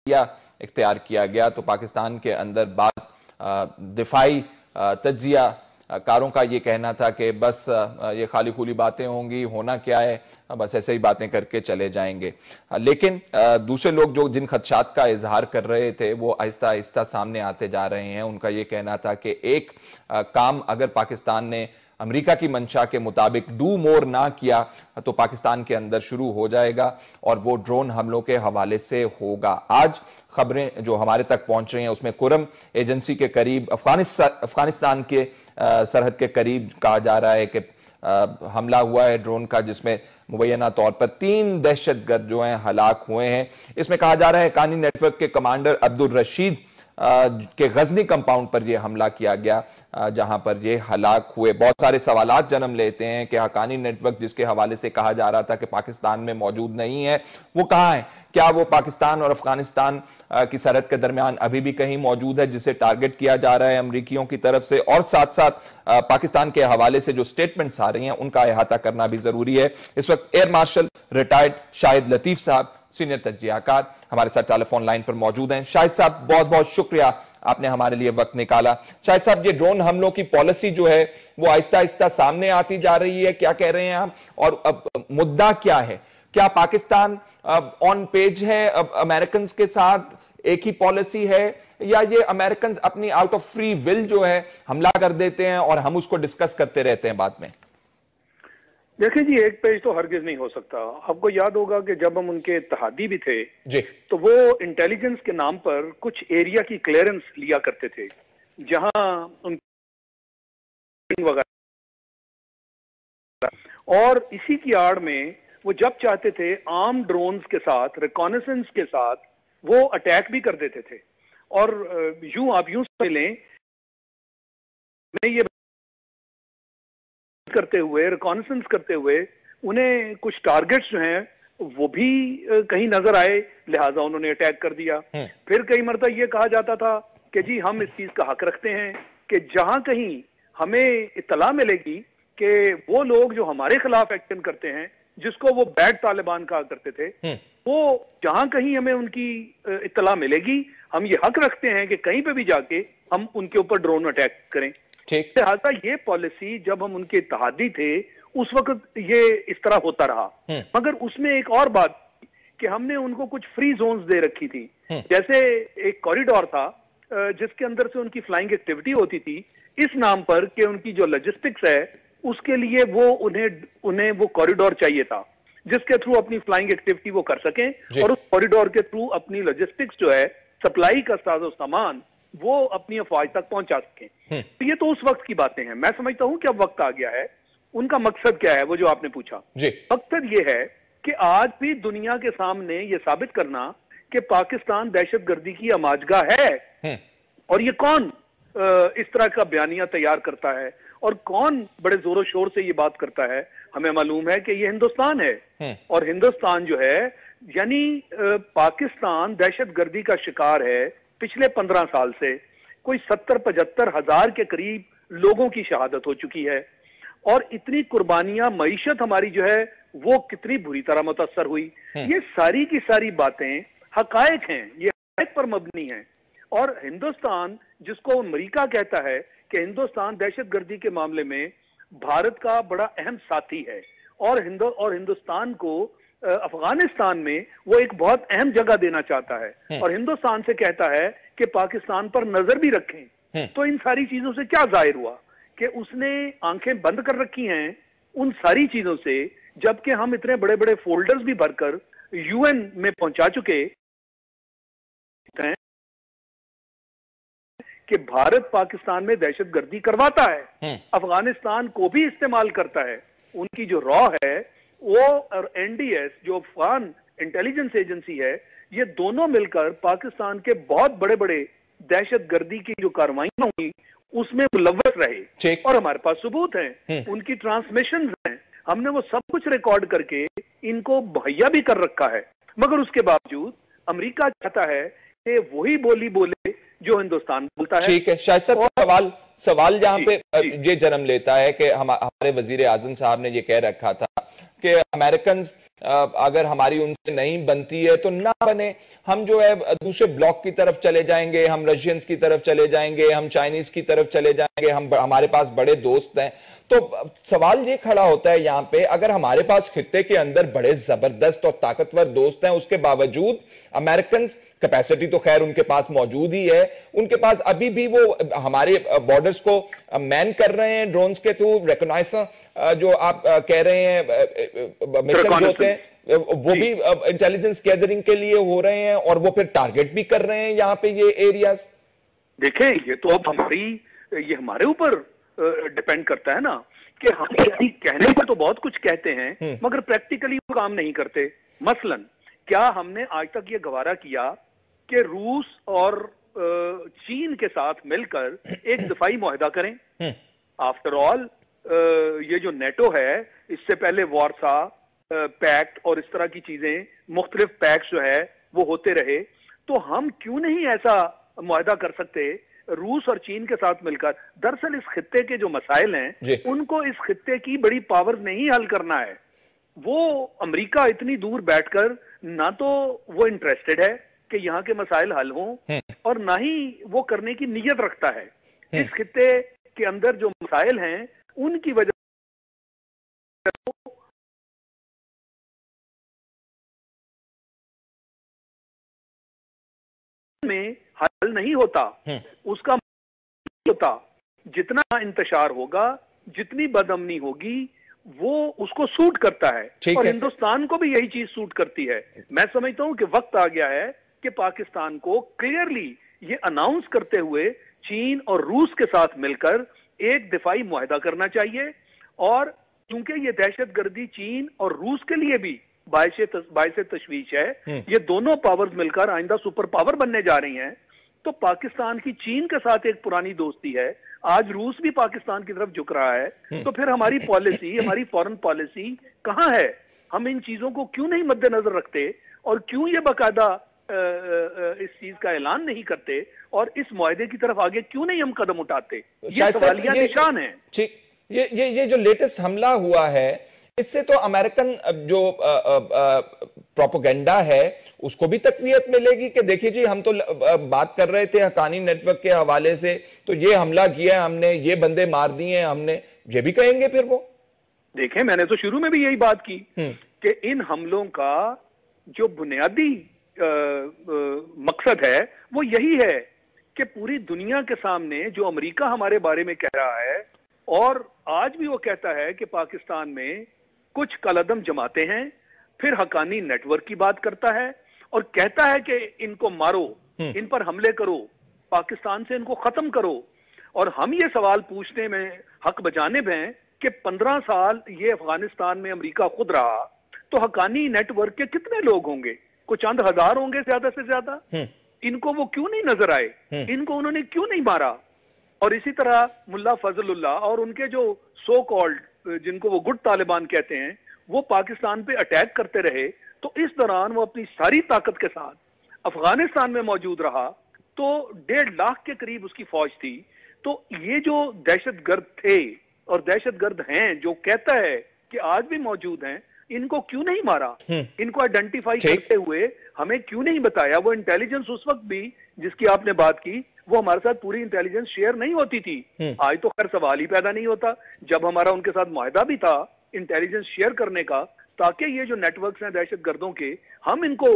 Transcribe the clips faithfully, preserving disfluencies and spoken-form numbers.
इख्तियार किया गया तो पाकिस्तान के अंदर बाज दिफाई तज्जिया कारों का ये कहना था कि बस ये खाली खुली बातें होंगी, होना क्या है, बस ऐसे ही बातें करके चले जाएंगे। लेकिन दूसरे लोग जो जिन खदशात का इजहार कर रहे थे वो आहिस्ता आहिस्ता सामने आते जा रहे हैं। उनका ये कहना था कि एक काम अगर पाकिस्तान ने अमेरिका की मंशा के मुताबिक डू मोर ना किया तो पाकिस्तान के अंदर शुरू हो जाएगा और वो ड्रोन हमलों के हवाले से होगा। आज खबरें जो हमारे तक पहुंच रही हैं उसमें कुरम एजेंसी के करीब अफगानिस्तान अफगानिस्तान के सरहद के करीब कहा जा रहा है कि हमला हुआ है ड्रोन का, जिसमें मुबैना तौर पर तीन दहशतगर्द जो हैं हलाक हुए हैं। इसमें कहा जा रहा है हक्कानी नेटवर्क के कमांडर अब्दुल रशीद के गजनी कंपाउंड पर यह हमला किया गया, जहां पर ये हलाक हुए। बहुत सारे सवालात जन्म लेते हैं कि हक्कानी नेटवर्क जिसके हवाले से कहा जा रहा था कि पाकिस्तान में मौजूद नहीं है, वो कहां है? क्या वो पाकिस्तान और अफगानिस्तान की सरहद के दरमियान अभी भी कहीं मौजूद है जिसे टारगेट किया जा रहा है अमरीकियों की तरफ से? और साथ साथ पाकिस्तान के हवाले से जो स्टेटमेंट्स आ रही हैं उनका अहाता करना भी जरूरी है। इस वक्त air marshal retired Shahid Latif साहब सीनियर तज्जियाकार हमारे साथ टेलीफोन लाइन पर मौजूद हैं। शाहिद साहब, बहुत बहुत शुक्रिया, आपने हमारे लिए वक्त निकाला। शाहिद साहब, ये ड्रोन हमलों की पॉलिसी जो है वो आहिस्ता आहिस्ता सामने आती जा रही है, क्या कह रहे हैं आप? और अब मुद्दा क्या है? क्या पाकिस्तान ऑन पेज है अब अमेरिकन के साथ, एक ही पॉलिसी है, या ये अमेरिकन अपनी आउट ऑफ फ्री विल जो है हमला कर देते हैं और हम उसको डिस्कस करते रहते हैं बाद में? देखिए जी, एक पेज तो हरगिज नहीं हो सकता। आपको याद होगा कि जब हम उनके इत्तेहादी भी थे जी, तो वो इंटेलिजेंस के नाम पर कुछ एरिया की क्लियरेंस लिया करते थे, जहां उन वगैरह, और इसी की आड़ में वो जब चाहते थे आर्म ड्रोन्स के साथ, रिकॉनेसेंस के साथ वो अटैक भी कर देते थे। और यूं आप यूं समझ लें, मैं ये करते हुए, रिकॉनेसेंस करते हुए उन्हें कुछ टारगेट्स जो हैं वो भी कहीं नजर आए, लिहाजा उन्होंने अटैक कर दिया। फिर कई मरतबा ये कहा जाता था कि जी हम इस चीज का हक रखते हैं कि जहां कहीं हमें इत्तला मिलेगी कि वो लोग जो हमारे खिलाफ एक्शन करते हैं, जिसको वो बैड तालिबान कहा करते थे, वो जहां कहीं हमें उनकी इत्तला मिलेगी, हम ये हक रखते हैं कि कहीं पे भी जाके हम उनके ऊपर ड्रोन अटैक करें। लिहाजा ये पॉलिसी जब हम उनके इत्तेहादी थे उस वक्त ये इस तरह होता रहा। मगर उसमें एक और बात कि हमने उनको कुछ फ्री जोन्स दे रखी थी। जैसे एक कॉरिडोर था जिसके अंदर से उनकी फ्लाइंग एक्टिविटी होती थी, इस नाम पर कि उनकी जो लॉजिस्टिक्स है उसके लिए वो उन्हें उन्हें वो कॉरिडोर चाहिए था जिसके थ्रू अपनी फ्लाइंग एक्टिविटी वो कर सकें और उस कॉरिडोर के थ्रू अपनी लॉजिस्टिक्स जो है, सप्लाई का साजो सामान, वो अपनी अफवाज तक पहुंचा सकें। तो ये तो उस वक्त की बातें हैं। मैं समझता हूं कि अब वक्त आ गया है। उनका मकसद क्या है, वो जो आपने पूछा, मकसद ये है कि आज भी दुनिया के सामने ये साबित करना कि पाकिस्तान दहशतगर्दी की अमाजगाह है। और ये कौन इस तरह का बयानिया तैयार करता है और कौन बड़े जोरों शोर से ये बात करता है? हमें मालूम है कि ये हिंदुस्तान है। और हिंदुस्तान जो है, यानी पाकिस्तान दहशतगर्दी का शिकार है। पिछले पंद्रह साल से कोई सत्तर पचहत्तर हजार के करीब लोगों की शहादत हो चुकी है और इतनी कुर्बानियां, मईशत हमारी जो है वो कितनी बुरी तरह मुतासर हुई। ये सारी की सारी बातें हकायक हैं, ये हकायक पर मबनी हैं। और हिंदुस्तान, जिसको अमेरिका कहता है कि हिंदुस्तान दहशतगर्दी के मामले में भारत का बड़ा अहम साथी है और हिंदु और हिंदुस्तान को अफगानिस्तान में वो एक बहुत अहम जगह देना चाहता है और हिंदुस्तान से कहता है कि पाकिस्तान पर नजर भी रखें। तो इन सारी चीजों से क्या जाहिर हुआ कि उसने आंखें बंद कर रखी हैं उन सारी चीजों से, जबकि हम इतने बड़े बड़े फोल्डर्स भी भरकर यूएन में पहुंचा चुके हैं कि भारत पाकिस्तान में दहशतगर्दी करवाता है, अफगानिस्तान को भी इस्तेमाल करता है। उनकी जो रॉ है वो और एनडीएस जो अफगान इंटेलिजेंस एजेंसी है, ये दोनों मिलकर पाकिस्तान के बहुत बड़े बड़े दहशतगर्दी की जो कार्रवाइयां हुई उसमें मुलव्वस रहे और हमारे पास सबूत हैं, उनकी ट्रांसमिशन हैं। हमने वो सब कुछ रिकॉर्ड करके इनको मुहैया भी कर रखा है। मगर उसके बावजूद अमेरिका चाहता है कि वही बोली बोले जो हिंदुस्तान बोलता है। ठीक है शायद साहब, सवाल सवाल जहां पे ये जन्म लेता है कि हम हमारे वजीर आजम साहब ने ये कह रखा था कि अमेरिकन अगर हमारी उनसे नहीं बनती है तो ना बने, हम जो है दूसरे ब्लॉक की तरफ चले जाएंगे, हम रशियंस की तरफ चले जाएंगे, हम चाइनीज की तरफ चले जाएंगे, हम हमारे पास बड़े दोस्त हैं। तो सवाल ये खड़ा होता है यहां पे, अगर हमारे पास खित्ते के अंदर बड़े जबरदस्त और ताकतवर दोस्त हैं, उसके बावजूद अमेरिकन कैपेसिटी तो खैर उनके पास मौजूद ही है, उनके पास अभी भी वो हमारे बॉर्डर्स को मैन कर रहे हैं ड्रोन्स के थ्रू, रिकॉग्नाइजर जो आप कह रहे हैं मिशन होते हैं वो भी इंटेलिजेंस गैदरिंग के लिए हो रहे हैं, और वो फिर टारगेट भी कर रहे हैं यहाँ पे ये एरियाज। देखें, ये तो अब हमारी ये हमारे ऊपर डिपेंड करता है ना, कि हम कहने पर तो बहुत कुछ कहते हैं मगर प्रैक्टिकली वो काम नहीं करते। मसलन क्या हमने आज तक ये गवारा किया कि रूस और चीन के साथ मिलकर एक दफाई मुआहदा करें? आफ्टर ऑल ये जो नेटो है, इससे पहले वार्सा पैक्ट और इस तरह की चीजें, मुख्तलिफ पैक्ट जो है वो होते रहे, तो हम क्यों नहीं ऐसा मुआहदा कर सकते रूस और चीन के साथ मिलकर? दरअसल इस खित्ते के जो मसाइल हैं उनको इस खित्ते की बड़ी पावर नहीं हल करना है। वो अमेरिका इतनी दूर बैठकर ना तो वो इंटरेस्टेड है कि यहाँ के मसाइल हल हों, और ना ही वो करने की नीयत रखता है। इस खित्ते के अंदर जो मसाइल हैं उनकी वजह में हल नहीं होता, उसका होता जितना इंतशार होगा, जितनी बदअमनी होगी, वो उसको सूट करता है, और हिंदुस्तान को भी यही चीज सूट करती है। मैं समझता हूं कि वक्त आ गया है कि पाकिस्तान को क्लियरली ये अनाउंस करते हुए चीन और रूस के साथ मिलकर एक दिफाई मुआहदा करना चाहिए, और क्योंकि ये दहशतगर्दी चीन और रूस के लिए भी बायसे तशवीश है, ये दोनों पावर्स मिलकर आइंदा सुपर पावर बनने जा रही हैं, तो पाकिस्तान की चीन के साथ एक पुरानी दोस्ती है, आज रूस भी पाकिस्तान की तरफ झुक रहा है, तो फिर हमारी पॉलिसी, हमारी फॉरेन पॉलिसी कहां है? हम इन चीजों को क्यों नहीं मद्देनजर रखते, और क्यों ये बाकायदा इस चीज का ऐलान नहीं करते, और इस मुआहदे की तरफ आगे क्यों नहीं हम कदम उठाते? ये सवालिया निशान है। ठीक, ये ये ये जो लेटेस्ट हमला हुआ है, इससे तो अमेरिकन जो प्रोपेगेंडा है उसको भी तकवीयत मिलेगी कि देखिए जी, हम तो बात कर रहे थे हकानी नेटवर्क के हवाले से, तो ये हमला किया हमने, ये बंदे मार दिए हमने, ये भी कहेंगे फिर वो। देखें, मैंने तो शुरू में भी यही बात की कि इन हमलों का जो बुनियादी मकसद है वो यही है कि पूरी दुनिया के सामने जो अमेरिका हमारे बारे में कह रहा है, और आज भी वो कहता है कि पाकिस्तान में कुछ कलदम जमाते हैं, फिर हकानी नेटवर्क की बात करता है और कहता है कि इनको मारो, इन पर हमले करो, पाकिस्तान से इनको खत्म करो। और हम ये सवाल पूछने में हक बजानिब हैं कि पंद्रह साल ये अफगानिस्तान में अमेरिका खुद रहा, तो हकानी नेटवर्क के कितने लोग होंगे? कुछ चंद हजार होंगे ज्यादा से ज्यादा। इनको वो क्यों नहीं नजर आए? इनको उन्होंने क्यों नहीं मारा? और इसी तरह मुल्ला फजलुल्लाह और उनके जो सो कॉल्ड, जिनको वो गुड तालिबान कहते हैं, वो पाकिस्तान पे अटैक करते रहे, तो इस दौरान वो अपनी सारी ताकत के साथ अफगानिस्तान में मौजूद रहा, तो डेढ़ लाख के करीब उसकी फौज थी। तो ये जो दहशतगर्द थे और दहशतगर्द हैं, जो कहता है कि आज भी मौजूद हैं, इनको क्यों नहीं मारा? इनको आइडेंटिफाई करते हुए हमें क्यों नहीं बताया? वो इंटेलिजेंस उस वक्त भी जिसकी आपने बात की, वो हमारे साथ पूरी इंटेलिजेंस शेयर नहीं होती थी। आज तो खैर सवाल ही पैदा नहीं होता, जब हमारा उनके साथ मुआहदा भी था इंटेलिजेंस शेयर करने का, ताकि ये जो नेटवर्क्स हैं दहशतगर्दों के, हम इनको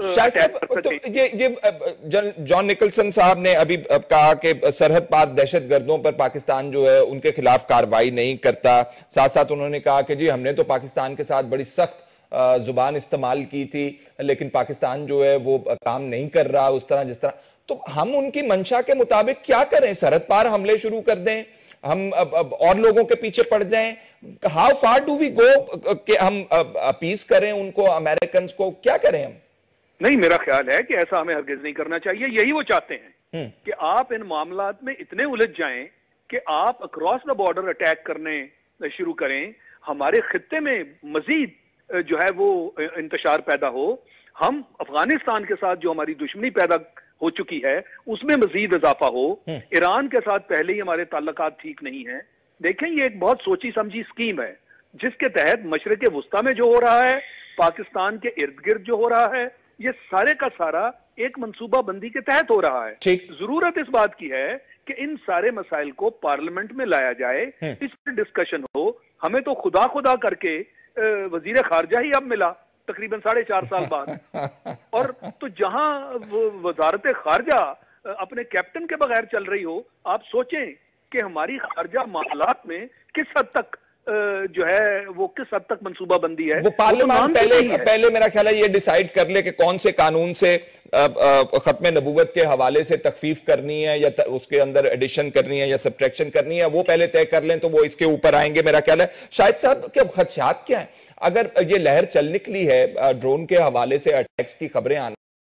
तो ये ये जॉन निकलसन साहब ने अभी कहा कि सरहद पार दहशतगर्दों पर पाकिस्तान जो है उनके खिलाफ कार्रवाई नहीं करता। साथ साथ उन्होंने कहा कि जी हमने तो पाकिस्तान के साथ बड़ी सख्त जुबान इस्तेमाल की थी, लेकिन पाकिस्तान जो है वो काम नहीं कर रहा उस तरह जिस तरह। तो हम उनकी मंशा के मुताबिक क्या करें? सरहद पार हमले शुरू कर दें, हम अब, अब और लोगों के पीछे पड़ जाएं? How far do we go कि हम अपीस करें उनको, अमेरिकन को? क्या करें हम? नहीं, मेरा ख्याल है कि ऐसा हमें हरगिज नहीं करना चाहिए। यही वो चाहते हैं कि आप इन मामलात में इतने उलझ जाएं कि आप अक्रॉस द बॉर्डर अटैक करने शुरू करें, हमारे खित्ते में मजीद जो है वो इंतशार पैदा हो, हम अफगानिस्तान के साथ जो हमारी दुश्मनी पैदा हो चुकी है उसमें मजीद इजाफा हो, ईरान के साथ पहले ही हमारे ताल्लुकात ठीक नहीं है। देखें, ये एक बहुत सोची समझी स्कीम है। जिसके तहत मशरिक वुस्ता में जो हो रहा है, पाकिस्तान के इर्द गिर्द जो हो रहा है, ये सारे का सारा एक मंसूबा बंदी के तहत हो रहा है। जरूरत इस बात की है कि इन सारे मसाइल को पार्लियामेंट में लाया जाए, इस पर डिस्कशन हो। हमें तो खुदा खुदा करके वजीर खारजा ही अब मिला तकरीबन साढ़े चार साल बाद, और तो जहां वजारत खारजा अपने कैप्टन के बगैर चल रही हो, आप सोचें कि हमारी खारजा मामलात में किस हद तक जो है वो किस हद तक मंसूबा बंदी है। वो पार्लियामेंट तो पहले पहले मेरा ख्याल है ये डिसाइड कर ले कि कौन से कानून से खत्म नबूवत के हवाले से तखफीफ करनी है या उसके अंदर एडिशन करनी है या सब्ट्रैक्शन करनी है, वो पहले तय कर लें तो वो इसके ऊपर आएंगे। मेरा ख्याल है शाहिद साहब के खदशात क्या है अगर ये लहर चल निकली है ड्रोन के हवाले से अटैक्स की खबरें आना?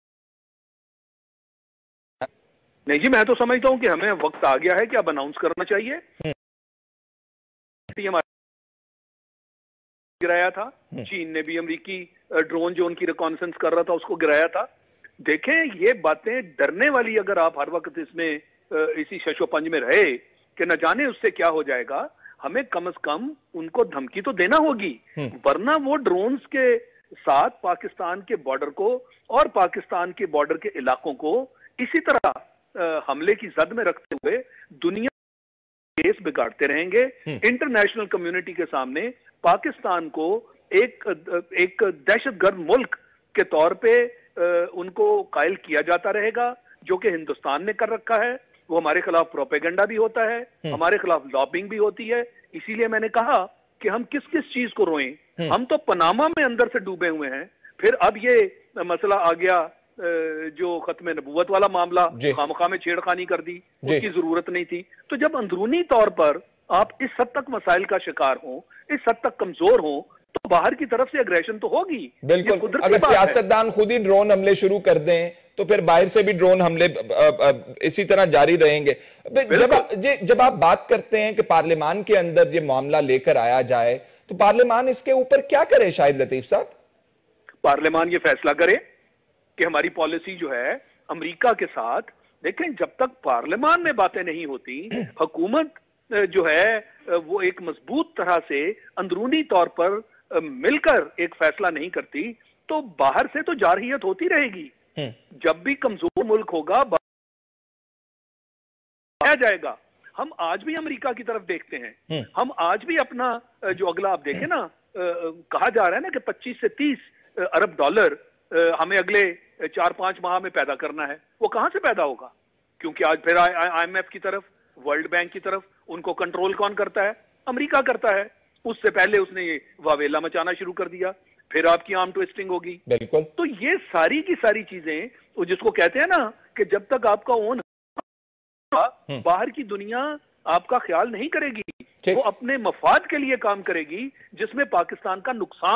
नहीं जी, मैं तो समझता हूं कि हमें वक्त आ गया है कि अब अनाउंस करना चाहिए। गिराया था, चीन ने भी अमेरिकी ड्रोन जो उनकी रिकॉन्सेंस कर रहा था उसको गिराया था। देखें, ये बातें डरने वाली अगर आप हर वक्त इसमें इसी शशोपंज में रहे कि न जाने उससे क्या हो जाएगा, हमें कम से कम उनको धमकी तो देना होगी, वरना वो ड्रोन्स के साथ पाकिस्तान के बॉर्डर को और पाकिस्तान के बॉर्डर के इलाकों को इसी तरह हमले की जद में रखते हुए दुनिया केस बिगाड़ते रहेंगे। इंटरनेशनल कम्युनिटी के सामने पाकिस्तान को एक एक दहशतगर्द मुल्क के तौर पे उनको कायल किया जाता रहेगा, जो कि हिंदुस्तान ने कर रखा है। वो हमारे खिलाफ प्रोपेगेंडा भी होता है, हमारे खिलाफ लॉबिंग भी होती है। इसीलिए मैंने कहा कि हम किस किस चीज को रोएं। हम तो पनामा में अंदर से डूबे हुए हैं, फिर अब ये मसला आ गया जो खत्म नबूवत वाला मामला, खामखा में छेड़खानी कर दी, उसकी जरूरत नहीं थी। तो जब अंदरूनी तौर पर आप इस हद तक मसाइल का शिकार हो, इस हद तक कमजोर हो, तो बाहर की तरफ से अग्रेशन तो होगी। बिल्कुल, अगर सियासतदान खुद ही ड्रोन हमले शुरू कर दें तो फिर बाहर से भी ड्रोन हमले इसी तरह जारी रहेंगे। जब आप जब आप बात करते हैं कि पार्लियामान के अंदर ये मामला लेकर आया जाए, तो पार्लियामान इसके ऊपर क्या करे शाहिद लतीफ साहब? पार्लियामान ये फैसला करे कि हमारी पॉलिसी जो है अमेरिका के साथ, देखें जब तक पार्लियामान में बातें नहीं होती, हुकूमत जो है वो एक मजबूत तरह से अंदरूनी तौर पर मिलकर एक फैसला नहीं करती, तो बाहर से तो जारहियत होती रहेगी। जब भी कमजोर मुल्क होगा आया जाएगा। हम आज भी अमेरिका की तरफ देखते हैं, हम आज भी अपना जो अगला आप देखें ना, कहा जा रहा है ना कि पच्चीस से तीस अरब डॉलर हमें अगले चार पांच माह में पैदा करना है। वो कहां से पैदा होगा? क्योंकि आज फिर आईएमएफ की तरफ, वर्ल्ड बैंक की तरफ उनको कंट्रोल कौन करता है? अमेरिका करता है। उससे पहले उसने ये वावेला मचाना शुरू कर दिया, फिर आपकी आर्म ट्विस्टिंग होगी। बिल्कुल। तो ये सारी की सारी चीजें, तो जिसको कहते हैं ना कि जब तक आपका ओन बाहर की दुनिया आपका ख्याल नहीं करेगी, वो अपने मफाद के लिए काम करेगी, जिसमें पाकिस्तान का नुकसान